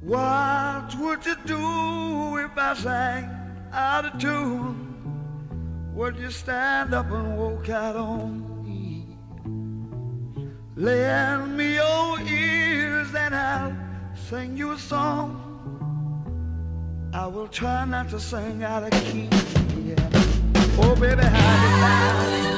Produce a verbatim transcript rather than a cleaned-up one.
What would you do if I sang out of tune? Would you stand up and walk out on me? Lend me your ears and I'll sing you a song. I will try not to sing out of key. Yeah. Oh, baby, how you like?